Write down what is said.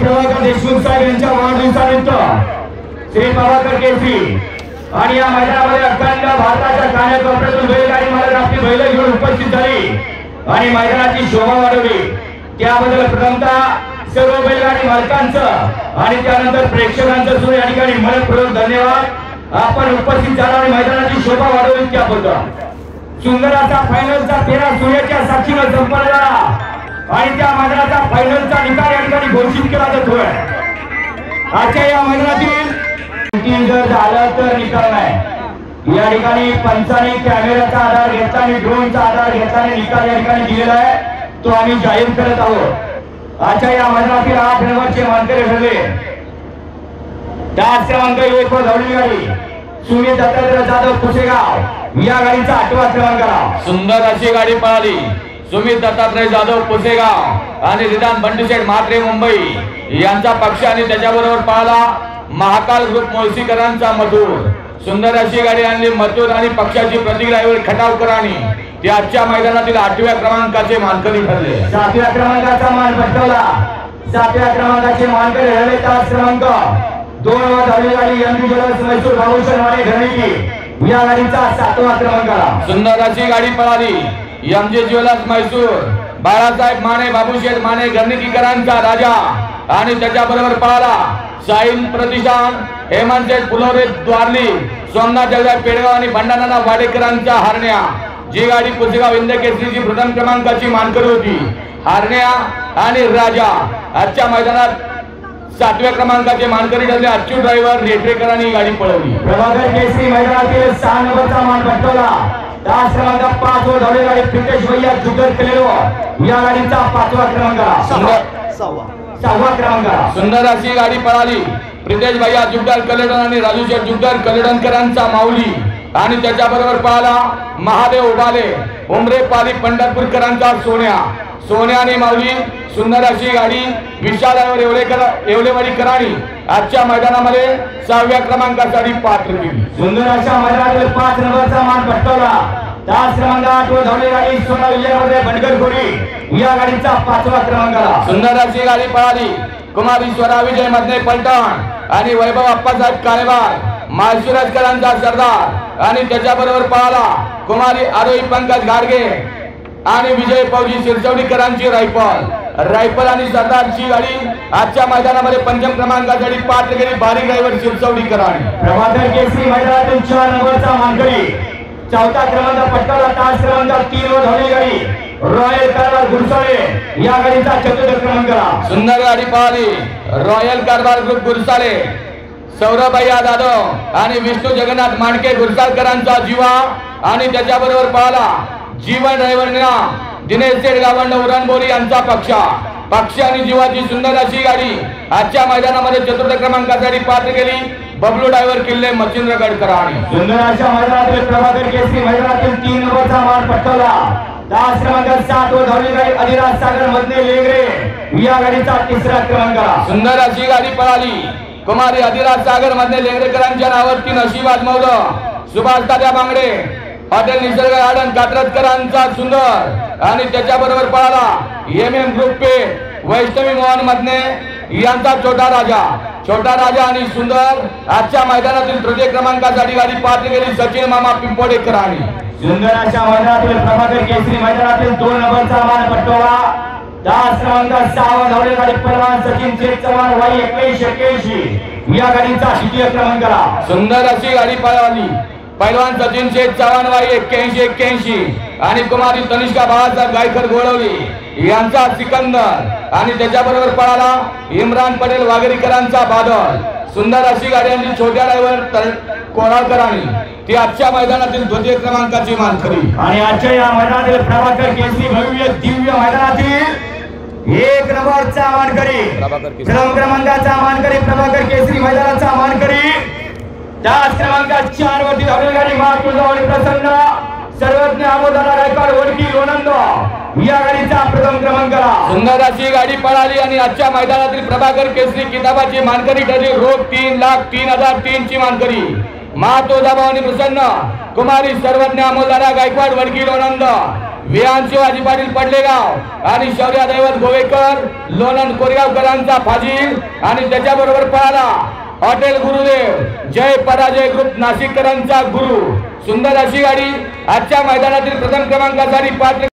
प्रभाकर देशमुख साहेब यांच्या वाढदिवसानिमित्त श्री प्रभाकर केसरी आणि या मैदानामध्ये अखंड भारताच्या कानाकोपऱ्यातून बैलगाडी मालक आपली बैल घेऊन उपस्थित झाली आणि मैदानाची शोभा वाढवली। त्याबद्दल प्रथमतः सर्व बैलगाडी मालकांचं आणि त्यानंतर प्रेक्षकांचं सुद्धा या ठिकाणी मनपूर्वक धन्यवाद। आपण उपस्थित झाला आणि मैदानाची शोभा वाढवली त्याबद्दल। सुंदर असा फायनलचा फेरा सूर्याच्या साक्षीने संपला आणि त्या मैदानाचा फायनलचा निकाल या ठिकाणी घोषित केला जातोय। आजच्या या मैदानातील जर झालं तर निकाल नाही। या ठिकाणी पंचाने कॅमेराचा आधार घेतला आणि ड्रोनचा आधार घेतला आणि निकाल या ठिकाणी दिलेला आहे तो आम्ही जाहीर करत आहोत। आजच्या या मैदानातील 8 नंबरचे मानकरी ठरले 10 क्रमांक 1 वर धावली गाडी सुनील दत्तात्रय जाधव पुसेगाव या गाडीचा 8वा क्रमांकाला सुंदर अशी गाडी पळाली। सुमित दत्तात्रय जाधव पुसेगाव आणि रिदान बंडूशेठ म्हात्रे मुंबई यांचा पक्ष आणि त्याच्याबरोबर पळाला महाकाल ग्रुप मोळशीकरांचा मथुर। सुंदर अशी गाडी आणली मथुर आणि पक्षाची प्रतिक्रियावर खटावकरांनी ते आजच्या मैदानातील 8व्या क्रमांकाचे मानकरी ठरले। 7व्या क्रमांकाचा मान पटकावला। 7व्या क्रमांकाचे मानकरी ठरले 10 क्रमांक 2 वर धावली गाडी एमजी ज्वेलर्स मैसूर भाऊशर वाले घरणीची या गाडीचा 7वा क्रमांकाला सुंदर अशी गाडी पळाली। एमजी ज्वेलर्स मैसूर बाळासाहेब माने बाबूशेठ माने घरणीकरांचा राजा आणि त्याच्याबरोबर पळाला साईन प्रतिष्ठान हेमंतशेठ फुलोरे द्वारली सोमनाथ जगदाय पेडगाव आणि भंडारनाना वाडेकरांच्या हारण्या। जी गाडी पुसेगाव हिंद केसरीची प्रथम क्रमांकाची मानकरी होती। हारण्या आणि राजा आजच्या मैदानात 7व्या क्रमांकाचे मानकरी ठरले। अच्युत ड्रायव्हर रेटरेकरांनी गाडी पळवली। प्रभाकर केसरी मैदानातील 6 नंबरचा मान पटकावला। 10 क्रमांक 5 वर धावली गाडी प्रितेश भैया जुगर केलेलो या गाडीचा 5वा क्रमांकाला 6वा क्रमांकाला सुंदर अशी गाडी पळाली। प्रितेश भैया जुगदार कलेडन आणि राजूशेठ जुगदार कलेडनकरांचा माऊली आणि त्याच्याबरोबर पळाला महादेव उबाले उमरे पाली पंढरपूरकरांचा सोन्या। सोन्या आणि माऊली सुंदर अशी गाडी विशाल येवलेवाडीकरांनी आजच्या मैदानामध्ये 6व्या क्रमांकासाठी पात्र केली। सुंदर अशा मैदानातील 5 नंबरचा मान पटकावला। 10 क्रमांक 8 वर धावली गाडी सोना विजयमध्ये बनकरखोरी या गाडीचा 5वा क्रमांकाला सुंदर अशी गाडी पळाली। कुमार ईश्वरा विजय मधने पलटण आणि वैभव अप्पासाहेब काळेवार माळशिरसकरांचा सरदार आणि त्याच्याबरोबर पळाला कुमारी आरोही पंकज गाडगे आणि विजय पौजी शिरसवडीकरांची रायफल आणि सरदारची गाडी आजच्या मैदानामध्ये 5म क्रमांकासाठी पात्र केली बारीक ड्रायव्हर शिरसवडीकरांनी। प्रभाकर केसरी मैदानातील 4 नंबरचा मानकरी 4था क्रमांक पटकावला। 10 क्रमांक 3 वर धावली गाडी रॉयल कारभार गुरसाळे या गाडीचा 4था क्रमांकाला सुंदर गाडी पळाली। रॉयल कारभार ग्रुप गुरसाळे सौरभ भैया जाधव आणि विष्णू जगन्नाथ मांडके गुरसाळकरांचा जीवा आणि त्याच्याबरोबर पळाला जीवन ड्रायव्हरना दिनेश शेठ गावंड उरणबोरी यांचा पक्ष आणि जीवाची सुंदर अशी गाडी आजच्या मैदानामध्ये 4थ्या क्रमांकासाठी पात्र केली बबलू ड्रायव्हर किल्ले मच्छिंद्रगडकरांनी। सुंदर अशा मैदानातील प्रभाकर केसरी मैदानातील 3 नंबरचा मान पटकावला। 10 क्रमांक 7 वर धावली गाडी अधिराज सागर मधने लेंगरे या गाडीचा 3रा क्रमांकाला सुंदर अशी गाडी पळाली। कुमारी अधिराज सागर मधने लेंगरेकरांच्या नावावरती नशीब आजमावलं सुभाष दादा बांगडे हॉटेल निसर्ग गार्डन कात्रजकरांचा सुंदर आणि त्याच्याबरोबर पळाला एमएम ग्रुप पे वैष्णवी मोहन मधने यांचा छोटा राजा आणि सुंदर आजच्या मैदानातील 3य क्रमांकासाठी गाडी पात्र केली सचिन मामा पिंपोडेकरांनी। सुंदर अशा मैदानातील प्रभाकर केसरी मैदानातील 2 नंबरचा मान पटकावला। 10 क्रमांक 6 वर धावली गाडी पहलवान सचिन शेठ चव्हाण वाई 2181 या गाडीचा 2य क्रमांकाला सुंदर अशी गाडी पळाली। पहलवान सचिन शेठ चव्हाण वाई 8181 आणि कुमारी तनिष्का बाळासाहेब गायकर गोळवली यांचा सिकंदर आणि त्याच्याबरोबर पळाला इम्रान पटेल वाघेरीकरांचा बादल। सुंदर अशी गाडी आणली छोट्या ड्रायव्हर कोराळकरांनी ती आजच्या मैदानातील 2य क्रमांकाची मानकरी। आणि आजच्या या मैदानातील प्रभाकर केसरी भव्य दिव्य मैदानातील 1 नंबरचा मानकरी प्रथम क्रमांकाचा मानकरी प्रभाकर केसरी मैदानाचा मानकरी 10 क्रमांक 4 वरती धावली गाडी महातुळजावळी प्रसन्न सर्वज्ञ आमोदारा गायकवाड वडकी लोणंद या गाडीचा प्रथम क्रमांकाला सुंदर अशी गाडी पळाली आणि आजच्या मैदानातील प्रभाकर केसरी किताबाची मानकरी ठरली रोख 3,03,003 ची मानकरी महातुळजाभवानी प्रसन्न कुमारी सर्वज्ञ आमोदारा गायकवाड वडकी लोणंद विहान शिवाजी पाटील पडलेगाव आणि शौर्य दैवत गोवेकर लोणंद कोरेगावकरांचा फाजील आणि त्याच्याबरोबर पळाला हॉटेल गुरुदेव जय पराजय ग्रुप नाशिककरांचा गुरु। सुंदर अशी गाडी आजच्या मैदानातील प्रथम क्रमांकासाठी पात्र